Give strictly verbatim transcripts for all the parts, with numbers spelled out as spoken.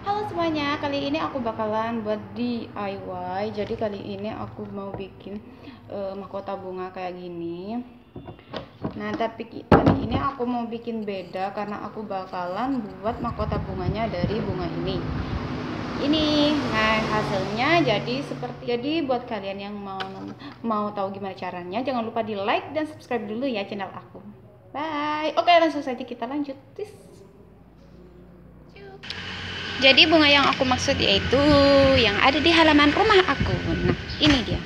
Halo semuanya, kali ini aku bakalan buat D I Y. Jadi kali ini aku mau bikin uh, mahkota bunga kayak gini. Nah, tapi kali ini aku mau bikin beda karena aku bakalan buat mahkota bunganya dari bunga ini. Ini, nah hasilnya jadi seperti jadi buat kalian yang mau mau tahu gimana caranya, jangan lupa di like dan subscribe dulu ya channel aku. Bye. Oke, langsung saja kita lanjut. Peace. Jadi bunga yang aku maksud yaitu yang ada di halaman rumah aku. Nah, ini dia.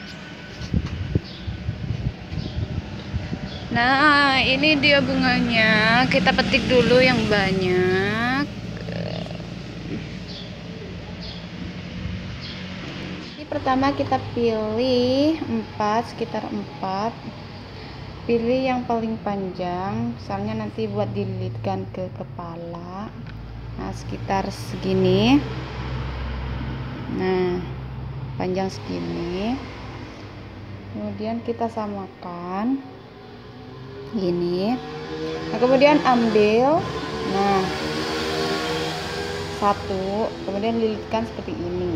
Nah, ini dia bunganya. Kita petik dulu yang banyak. Ini pertama kita pilih empat, sekitar empat. Pilih yang paling panjang, misalnya nanti buat dililitkan ke kepala. Nah, sekitar segini. Nah, panjang segini. Kemudian kita samakan gini. Nah, kemudian ambil nah satu, kemudian lilitkan seperti ini.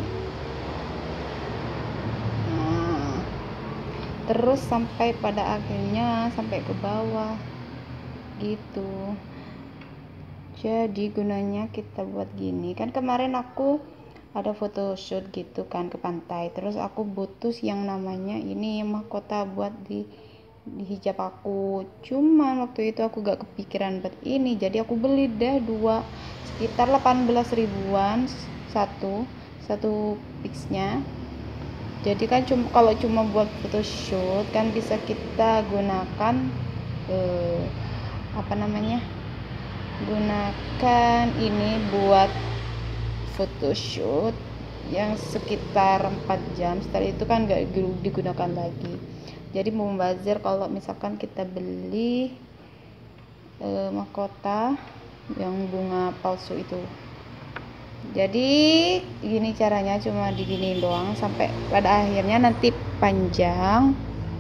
Nah, terus sampai pada akhirnya sampai ke bawah gitu. Jadi gunanya kita buat gini, kan kemarin aku ada photoshoot gitu kan ke pantai, terus aku butuh yang namanya ini mahkota buat di, di hijab aku. Cuman waktu itu aku gak kepikiran buat ini, jadi aku beli deh dua, sekitar delapan belas ribuan satu satu picsnya. Jadi kan cuma kalau cuma buat photoshoot kan bisa kita gunakan eh, apa namanya gunakan ini buat photoshoot yang sekitar empat jam, setelah itu kan gak digunakan lagi. Jadi membazir kalau misalkan kita beli eh, mahkota yang bunga palsu itu. Jadi gini caranya, cuma digini doang sampai pada akhirnya nanti panjang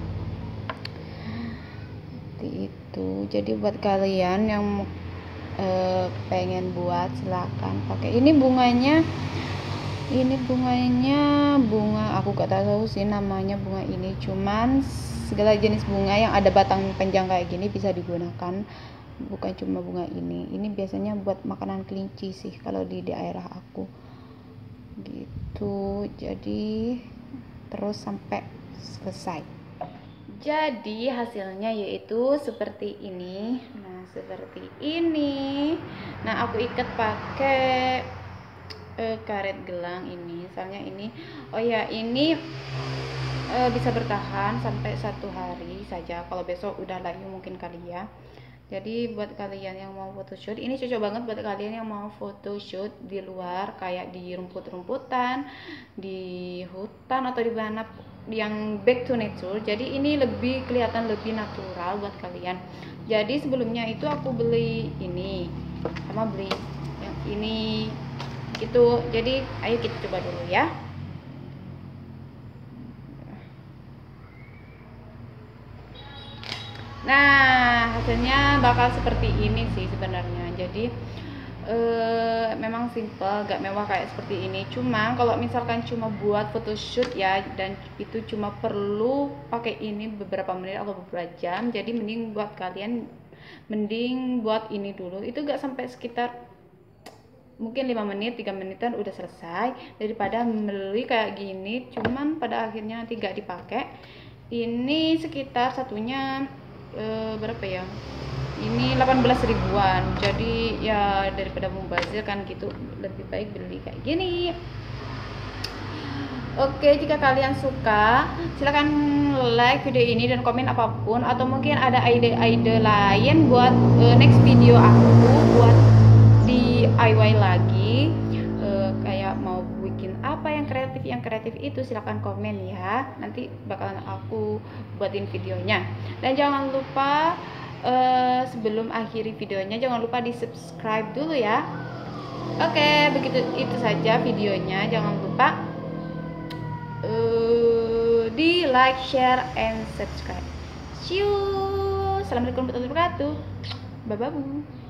seperti itu. Jadi buat kalian yang Uh, pengen buat silakan pakai ini bunganya. Ini bunganya bunga aku gak tahu sih namanya bunga ini, cuman segala jenis bunga yang ada batang panjang kayak gini bisa digunakan, bukan cuma bunga ini. Ini biasanya buat makanan kelinci sih kalau di daerah aku gitu. Jadi terus sampai selesai. Jadi hasilnya yaitu seperti ini. Nah, seperti ini. Nah, aku ikat pakai uh, karet gelang ini. Misalnya ini. Oh ya, ini uh, bisa bertahan sampai satu hari saja. Kalau besok udah layu mungkin kali ya. Jadi buat kalian yang mau photoshoot, ini cocok banget buat kalian yang mau photoshoot di luar, kayak di rumput-rumputan, di hutan atau di mana yang back to nature. Jadi ini lebih kelihatan lebih natural buat kalian. Jadi sebelumnya itu aku beli ini sama beli yang ini gitu. Jadi ayo kita coba dulu ya. Nah, hasilnya bakal seperti ini sih sebenarnya. Jadi e, memang simple, gak mewah kayak seperti ini. Cuma kalau misalkan cuma buat photoshoot ya, dan itu cuma perlu pakai ini beberapa menit atau beberapa jam. Jadi mending buat kalian mending buat ini dulu. Itu gak sampai sekitar mungkin lima menit, tiga menitan udah selesai, daripada beli kayak gini cuman pada akhirnya nanti gak dipakai. Ini sekitar satunya E, berapa ya, ini delapan belas ribuan. Jadi ya daripada mubazir kan gitu, lebih baik beli kayak gini. Oke, jika kalian suka silahkan like video ini dan komen apapun, atau mungkin ada ide-ide lain buat uh, next video aku buat D I Y lagi, uh, kayak mau bikin apa yang kreatif yang kreatif itu silahkan komen ya, nanti bakalan aku buatin videonya. Dan jangan lupa uh, sebelum akhiri videonya jangan lupa di subscribe dulu ya. Oke, begitu itu saja videonya. Jangan lupa uh, di like, share, and subscribe. See you. Assalamualaikum warahmatullahi wabarakatuh. Bye bye.